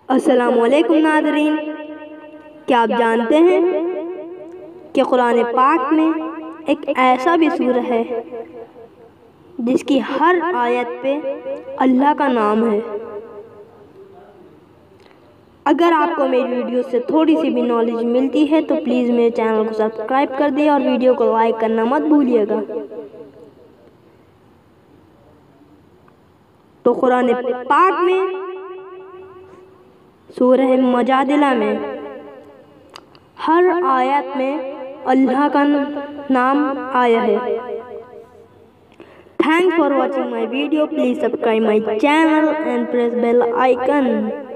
अस्सलामुअलैकुम नाज़रीन, क्या आप जानते हैं कि कुरान पाक में एक ऐसा भी सूरा है जिसकी हर आयत पे अल्लाह का नाम है। अगर आपको मेरी वीडियो से थोड़ी सी भी नॉलेज मिलती है तो प्लीज़ मेरे चैनल को सब्सक्राइब कर दिए और वीडियो को लाइक करना मत भूलिएगा। तो कुरान पाक में सूरह मुजादिला में हर आयत में अल्लाह का नाम आया है। Thanks for watching my video. Please subscribe my channel and press bell icon.